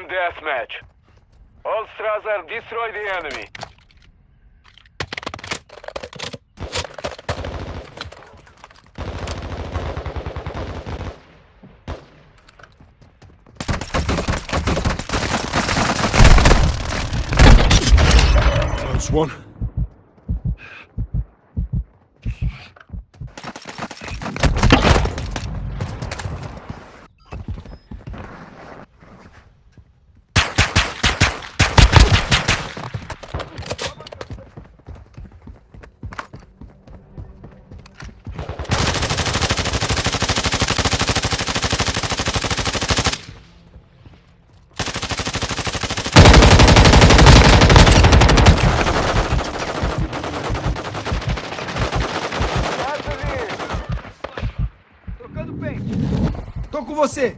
deathmatch. All Strasser, destroy the enemy. Close one. Tô com você!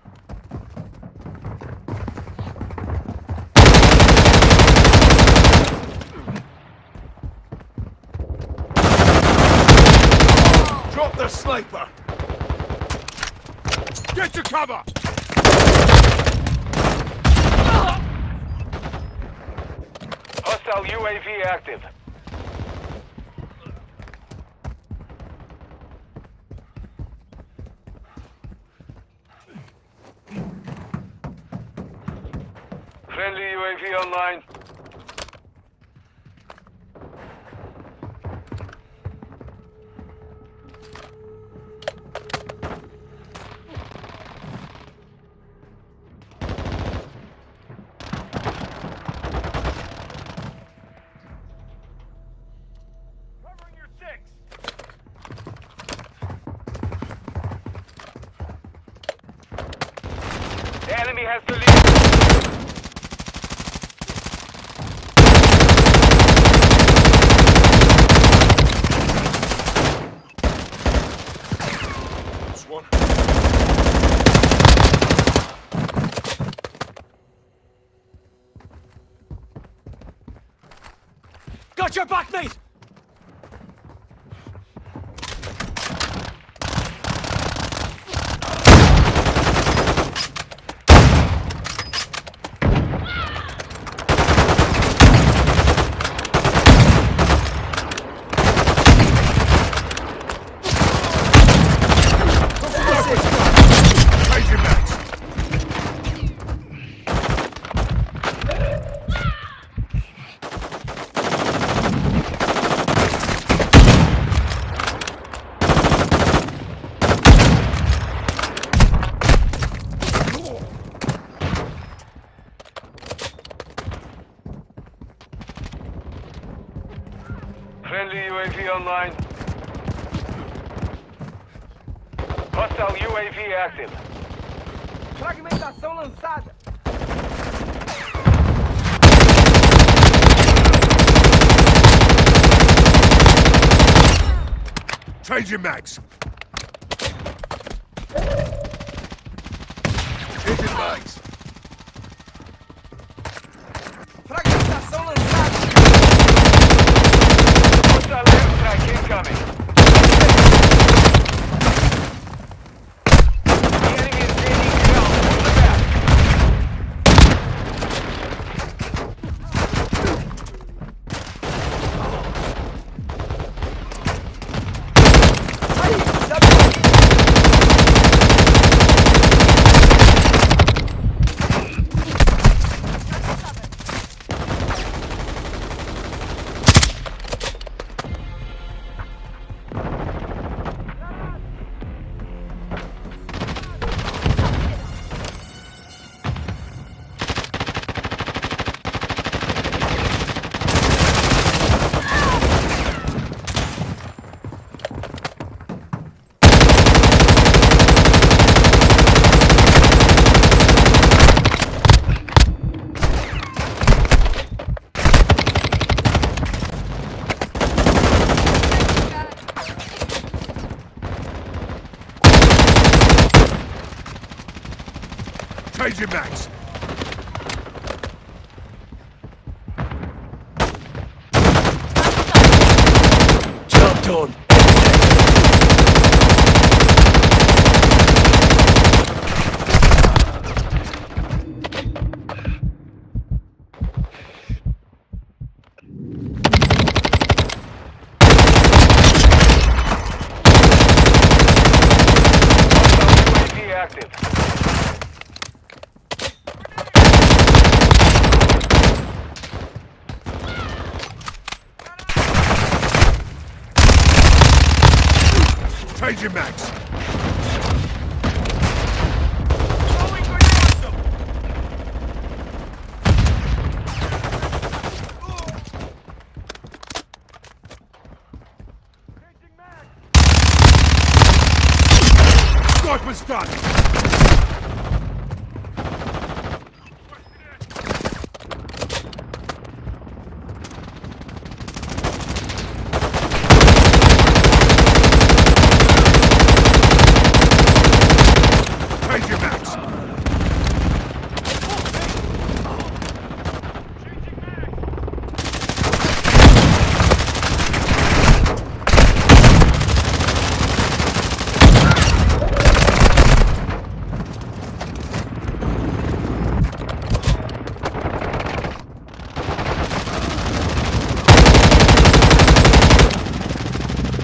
Drop the sniper! Get to cover! Hostile UAV active. Friendly UAV online. Covering your six! The enemy has the lead. One. Got your back, mate! Change your max! Friendly UAV online. Hostile UAV active. Fragmentação lançada! Change your max! Change your max! Fragmentação lançada! Hostile airstrike incoming. The enemy is gaining ground. Pull it back. Aí, sabe? Change your max! Job done! active. Change your mags. Sniper's done. Change your mags.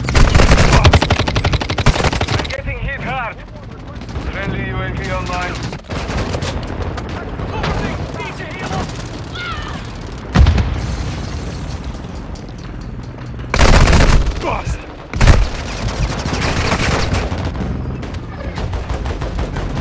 Getting hit hard. Friendly UAV online.